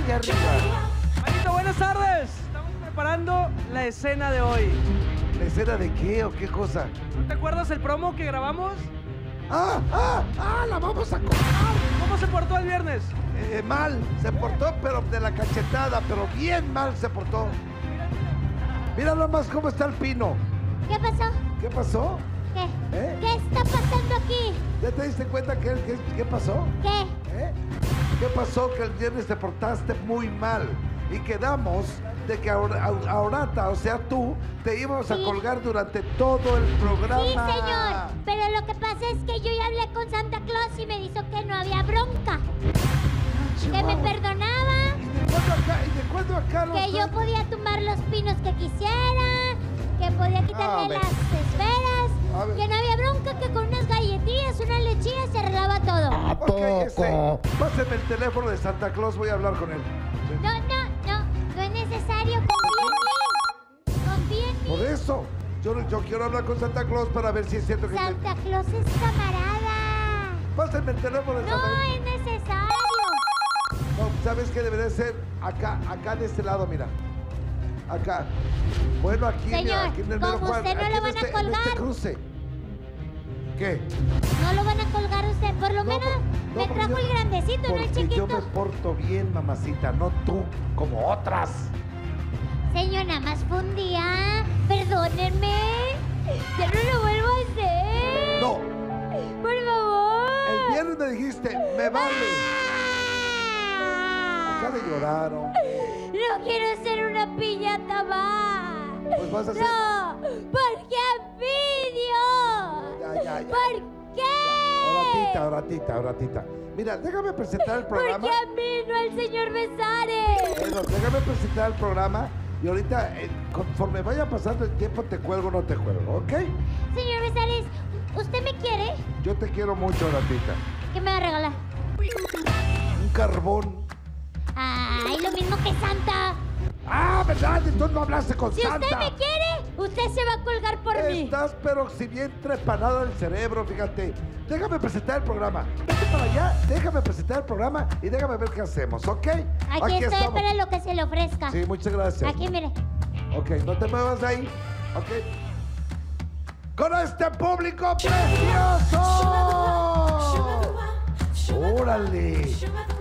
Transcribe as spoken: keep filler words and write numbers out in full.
allá arriba. Manito, buenas tardes. Estamos preparando la escena de hoy. ¿La escena de qué o qué cosa? ¿No te acuerdas el promo que grabamos? ¡Ah! ¡Ah! ¡Ah! ¡La vamos a cortar! ¿Cómo se portó el viernes? Eh, mal, se portó, pero de la cachetada, pero bien mal se portó. Mira nomás cómo está el pino. ¿Qué pasó? ¿Qué pasó? ¿Qué? ¿Eh? ¿Qué está pasando aquí? ¿Ya te diste cuenta que, que- qué pasó? ¿Qué? ¿Eh? ¿Qué pasó? Que el viernes te portaste muy mal y quedamos de que ahora, ahorita, o sea tú, te íbamos a Sí. colgar durante todo el programa. Sí, señor. Pero lo que pasa es que yo ya hablé con Santa Claus y me dijo que no había bronca. Que me Chihuahua. perdonaba. ¿Y de cuándo acá? ¿Y de cuándo acá? los Que yo dos? podía tumbar los pinos que quisiera. Que podía A quitarle ver. las esferas. A ver. Que no había bronca, que con unas galletillas, una lechilla se arreglaba todo. ¿A Ok, ese. poco? Pásenme el teléfono de Santa Claus, voy a hablar con él. Sí. No, no, no. No es necesario. Confía en mí. Confía en mí. Por eso, yo, yo quiero hablar con Santa Claus para ver si es cierto que... te- Santa Claus es camarada. Pásenme el teléfono de No Santa es necesario. No, ¿sabes qué debería ser? Acá, acá de este lado, mira. Acá. Bueno, aquí, mira, Señor, aquí en el como mero Juan, usted no aquí lo en van a este, en este colgar. cruce. ¿Qué? No lo van a colgar usted. Por lo No, menos no, me porque trajo yo- el grandecito, no el Porque chiquito. yo me porto bien, mamacita, no tú, como otras. Señor, nada más fue un día. Perdónenme. Ya no lo vuelvo a hacer. No, Por favor. el viernes me dijiste, me vale. Ah. Acá de llorar, hombre. No quiero ser una piñata más. Pues vas a hacer- No, porque envidio. Ya, ya, ya. ¿Por qué? Ahora, tita, ahora, tita. Mira, déjame presentar el programa. Porque a mí no al señor Besares. Bueno, déjame presentar el programa y ahorita, eh, conforme vaya pasando el tiempo, te cuelgo o no te cuelgo, ¿ok? Señor Besares, ¿usted me quiere? Yo te quiero mucho, ratita. ¿Qué me va a regalar? Un carbón. Ay, lo mismo que Santa. ¡Ah, verdad! Entonces no hablaste con Si Santa. usted me quiere, usted se va a colgar por mí. Estás pero si bien trepanado del cerebro, fíjate. Déjame presentar el programa. Vete para allá, déjame presentar el programa y déjame ver qué hacemos, ¿ok? Aquí, estoy para lo que se le ofrezca. Sí, muchas gracias. Aquí, mire. Ok, no te muevas de ahí. Ok. ¡Con este público precioso! ¡Órale!